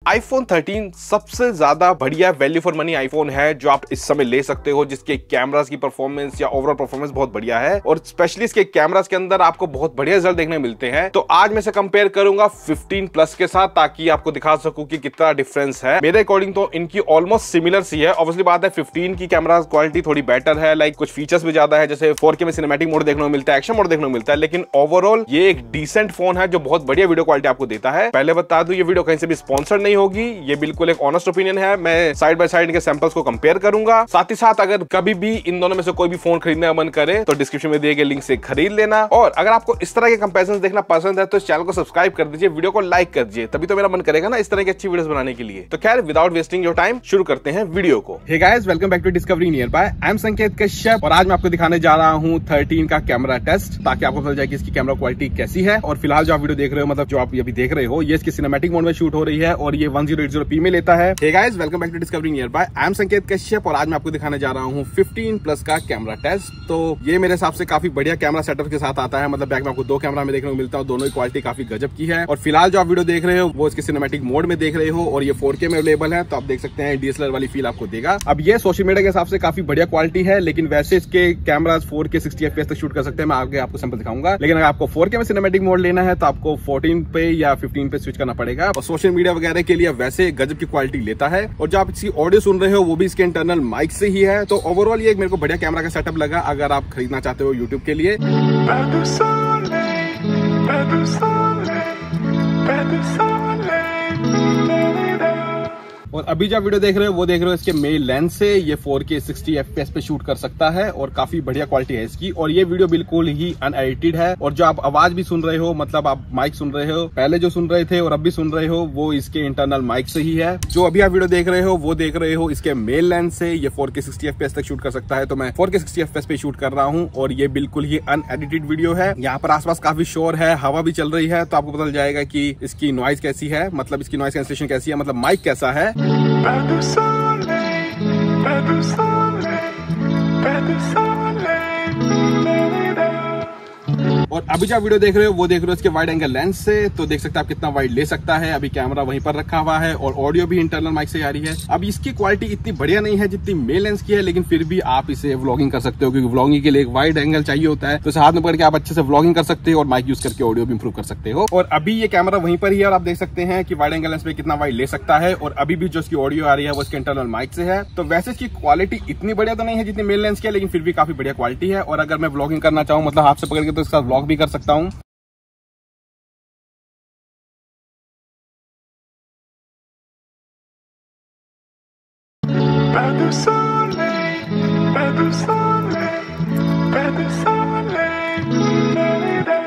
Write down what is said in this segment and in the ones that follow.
iPhone 13 सबसे ज्यादा बढ़िया वैल्यू फॉर मनी आईफोन है जो आप इस समय ले सकते हो, जिसके कैमरास की परफॉर्मेंस या ओवरऑल परफॉर्मेंस बहुत बढ़िया है और स्पेशली इसके कैमरास के अंदर आपको बहुत बढ़िया रिजल्ट देखने मिलते हैं। तो आज मैं इसे कंपेयर करूंगा 15 प्लस के साथ ताकि आपको दिखा सकूं कि कितना डिफरेंस है। मेरे अकॉर्डिंग तो इनकी ऑलमोस्ट सिमिलर सी है। ऑब्वियसली बात है 15 की कैमरा क्वालिटी थोड़ी बेटर है, लाइक कुछ फीचर्स भी ज्यादा है, जैसे 4K में सिनेमैटिक मोड देखने को मिलता है, एक्शन मोड देखने को मिलता है, लेकिन ओवरऑल ये एक डिसेंट फोन है जो बहुत बढ़िया वीडियो क्वालिटी आपको देता है। पहले बता दूं ये वीडियो कहीं से भी स्पॉन्सर्ड नहीं होगी, ये बिल्कुल एक ऑनेस्ट ओपिनियन है। मैं साइड बाय साइड इनके सैंपल्स को कंपेयर करूंगा। साथ ही साथ अगर कभी भी इन दोनों में से कोई भी फोन खरीदने का मन करे तो डिस्क्रिप्शन में दिए गए लिंक से खरीद लेना। और अगर आपको इस तरह के कंपैरिजन देखना पसंद है तो इस चैनल को सब्सक्राइब कर दीजिए, वीडियो को लाइक कर दीजिए, तभी तो मेरा मन करेगा ना इस तरह की अच्छी वीडियोस बनाने के लिए। तो खैर विदाउट वेस्टिंग योर टाइम शुरू करते हैं वीडियो को। Hey guys, welcome back to Discovery nearby. I am Sanket Kashyap और आज मैं आपको दिखाने जा रहा हूं 13 का कैमरा टेस्ट, ताकि आपको पता चल जाए कि इसकी कैमरा क्वालिटी कैसी है। और फिलहाल जो आप वीडियो देख रहे हो, मतलब जो आप अभी देख रहे हो, ये इसकी सिनेमैटिक मोड में शूट हो रही है और ये 1080p में लेता है। Hey guys, welcome back to Discovery nearby. I am Sanket Kashyap और आज मैं आपको दिखाने जा रहा हूं 15 प्लस का कैमरा टेस्ट। तो ये मेरे हिसाब से काफी बढ़िया कैमरा सेटअप के साथ आता है, मतलब बैक में आपको दो कैमरा में देखने को मिलता है, दोनों की क्वालिटी काफी गजब की है। और फिलहाल जो आप वीडियो देख रहे हो वो इसके सिनेमैटिक मोड में देख रहे हो और ये 4K में अवेलेबल है, तो आप देख सकते हैं DSLR वाली फील आपको देगा। अब ये सोशल मीडिया के हिसाब से काफी बढ़िया क्वालिटी है, लेकिन वैसे इसके कैमरास 4K 60 FPS तक शूट कर सकते हैं। मैं आगे आपको सैंपल दिखाऊंगा, लेकिन अगर आपको 4K में सिनेमैटिक मोड लेना है तो आपको 14 पे या 15 पे स्विच करना पड़ेगा। और सोशल मीडिया वगैरह के लिए वैसे गजब की क्वालिटी लेता है। और जो आप इसकी ऑडियो सुन रहे हो वो भी इसके इंटरनल माइक से ही है। तो ओवरऑल ये मेरे को बढ़िया कैमरा का सेटअप लगा अगर आप खरीदना चाहते हो यूट्यूब के लिए। और अभी जो वीडियो देख रहे हो वो देख रहे हो इसके मेन लेंस से ये 4K 60 FPS पे शूट कर सकता है और काफी बढ़िया क्वालिटी है इसकी। और ये वीडियो बिल्कुल ही अनएडिटेड है और जो आप आवाज भी सुन रहे हो, मतलब आप माइक सुन रहे हो, पहले जो सुन रहे थे और अब भी सुन रहे हो, वो इसके इंटरनल माइक से ही है। जो अभी आप वीडियो देख रहे हो वो देख रहे हो इसके मेन लेंस से ये 4K 60 FPS तक शूट कर सकता है। तो मैं 4K 60 FPS पे शूट कर रहा हूँ और ये बिल्कुल ही अनएडिटेड वीडियो है। यहाँ पर आसपास काफी शोर है, हवा भी चल रही है, तो आपको पता चल जाएगा कि इसकी नॉइज कैसी है, मतलब इसकी नॉइज कैंसलेशन कैसी है, मतलब माइक कैसा है। Pedro Soleil, Pedro Soleil, Pedro Soleil. और अभी जो वीडियो देख रहे हो वो देख रहे हो इसके वाइड एंगल लेंस से, तो देख सकते हैं आप कितना वाइड ले सकता है। अभी कैमरा वहीं पर रखा हुआ है और ऑडियो भी इंटरनल माइक से आ रही है। अब इसकी क्वालिटी इतनी बढ़िया नहीं है जितनी मेन लेंस की है, लेकिन फिर भी आप इसे व्लॉगिंग कर सकते हो, क्योंकि व्लॉगिंग के लिए एक वाइड एंगल चाहिए होता है। तो इसे हाथ में पकड़ के आप अच्छे से व्लॉगिंग कर सकते हो और माइक यूज करके ऑडियो भी इंप्रूव कर सकते हो। और अभी ये कैमरा वहीं पर ही है और आप देख सकते हैं कि वाइड एंगल लेंस पे कितना वाइड ले सकता है। और अभी भी जो इसकी ऑडियो आ रही है वो इसके इंटरनल माइक से है। तो वैसे इसकी क्वालिटी इतनी बढ़िया तो नहीं है जितनी मेन लेंस की है, लेकिन फिर भी काफी बढ़िया क्वालिटी है। और अगर मैं व्लॉगिंग करना चाहूँ, मतलब हाथ से पकड़ के, तो इसका व्लॉग भी कर सकता हूँ। Pedro Soleil, Pedro Soleil, Pedro Soleil, Merida.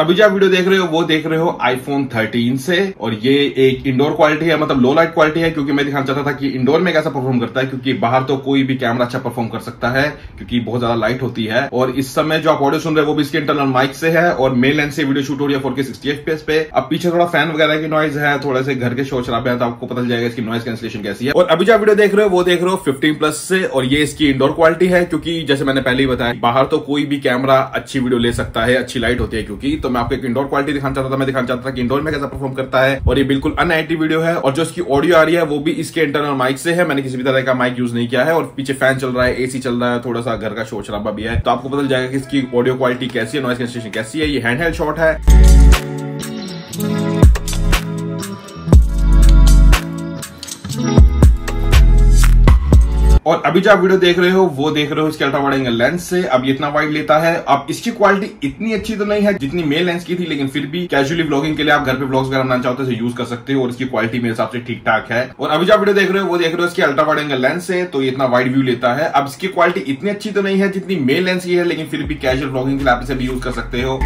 अभी जो आप वीडियो देख रहे हो वो देख रहे हो iPhone 13 से, और ये एक इंडोर क्वालिटी है, मतलब लो लाइट क्वालिटी है, क्योंकि मैं दिखाना चाहता था कि इंडोर में कैसा परफॉर्म करता है, क्योंकि बाहर तो कोई भी कैमरा अच्छा परफॉर्म कर सकता है क्योंकि बहुत ज्यादा लाइट होती है। और इस समय जो आप ऑडियो सुन रहे हैं वो भी इसके इंटरनल माइक से है, और मेन लेंस से वीडियो शूट हो रही है 4K 60 FPS पे। अब पीछे थोड़ा फैन वगैरह की नॉइज है, थोड़े से घर के शोर शराबे हैं, तो आपको पता चल जाएगा इसकी नॉइज कैंसिलेशन कैसी है। और अभी जो आप वीडियो देख रहे हो वो देख रहे हो 15+ से, और ये इसकी इंडोर क्वालिटी है, क्योंकि जैसे मैंने पहले ही बताया बाहर तो कोई भी कैमरा अच्छी वीडियो ले सकता है, अच्छी लाइट होती है क्योंकि। तो मैं आपको एक इंडोर क्वालिटी दिखाना चाहता था, मैं दिखाना चाहता था कि इंडोर में कैसा परफॉर्म करता है। और ये बिल्कुल अनएडिटिव वीडियो है, और जो इसकी ऑडियो आ रही है वो भी इसके इंटरनल माइक से है, मैंने किसी भी तरह का माइक यूज नहीं किया है। और पीछे फैन चल रहा है, एसी चल रहा है, थोड़ा सा घर का शोर शराबा भी है, तो आपको पता चल जाएगा कि इसकी ऑडियो क्वालिटी कैसी है, नॉइज कैंसिलेशन कैसी है। ये हैंडहेल्ड शॉट है। और अभी जो आप वीडियो देख रहे हो वो देख रहे हो इसके अल्ट्रा वाइड एंगल लेंस से। अब ये इतना वाइड लेता है। अब इसकी क्वालिटी इतनी अच्छी तो नहीं है जितनी मेन लेंस की थी, लेकिन फिर भी कैजुअली व्लॉगिंग के लिए आप घर पे व्लॉग्स वगैरह बनाना चाहते हो तो यूज कर सकते हो, और इसकी क्वालिटी मेरे हिसाब से ठीक ठाक है। और अभी जो आप वीडियो देख रहे हो वो देख रहे हो इसके अल्ट्रा वाइड एंगल लेंस से, तो ये इतना वाइड व्यू लेता है। अब इसकी क्वालिटी इतनी अच्छी तो नहीं है जितनी मेन लेंस की है, लेकिन फिर भी कैजुअल व्लॉगिंग के लिए आप इसे भी यूज कर सकते हो।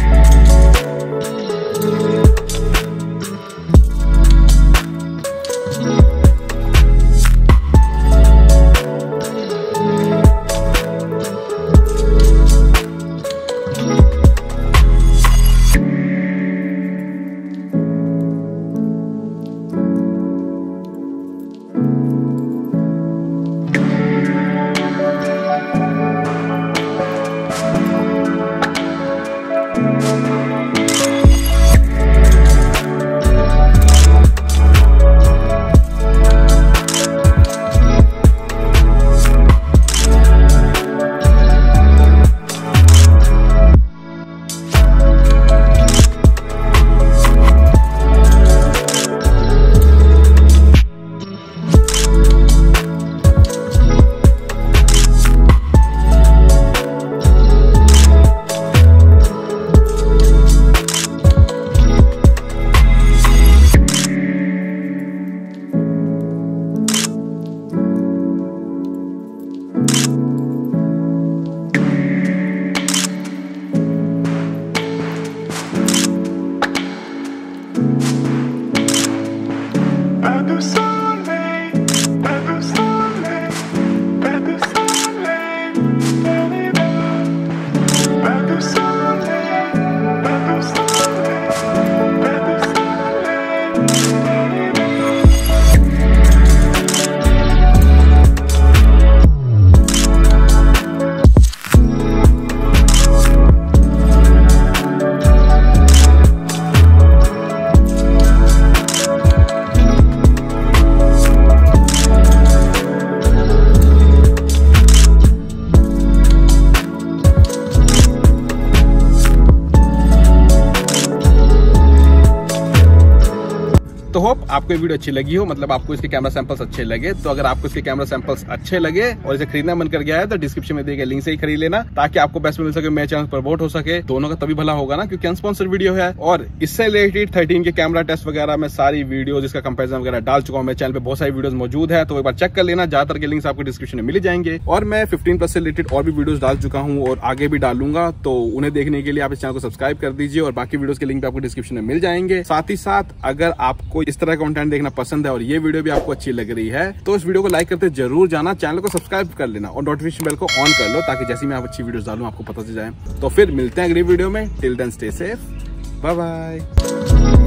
तो होप आपको ये वीडियो अच्छी लगी हो, मतलब आपको इसके कैमरा सैंपल्स अच्छे लगे। तो अगर आपको इसके कैमरा सैंपल्स अच्छे लगे और इसे खरीदना मन कर गया है तो डिस्क्रिप्शन में दिए गए लिंक से ही खरीद लेना, ताकि आपको बेस्ट मिल सके, मेरे चैनल प्रमोट हो सके। दोनों का तभी भला होगा ना, क्योंकि अनस्पॉन्सर्ड वीडियो है। और इससे रिलेटेड 13 के कैमरा टेस्ट वगैरह में सारी वीडियो जिसका कंपेरिजन वगैरह डाल चुका हूँ। मेरे चैनल पे बहुत सारी वीडियोस मौजूद है, तो एक बार चेक कर लेना। ज्यादातर के लिंक्स आपको डिस्क्रिप्शन में मिल जाएंगे। और मैं 15+ से रिलेटेड और भी वीडियोस डाल चुका हूँ और आगे भी डालूंगा, तो उन्हें देखने के लिए आप इस चैनल को सब्सक्राइब कर दीजिए, और बाकी वीडियोस के लिंक आपको डिस्क्रिप्शन में मिल जाएंगे। साथ ही साथ अगर आपको इस तरह का कंटेंट देखना पसंद है और ये वीडियो भी आपको अच्छी लग रही है तो इस वीडियो को लाइक करते जरूर जाना, चैनल को सब्सक्राइब कर लेना और नोटिफिकेशन बेल को ऑन कर लो, ताकि जैसे मैं आप अच्छी वीडियोस डालूं आपको पता चल जाए। तो फिर मिलते हैं अगली वीडियो में। Till then stay safe, bye bye.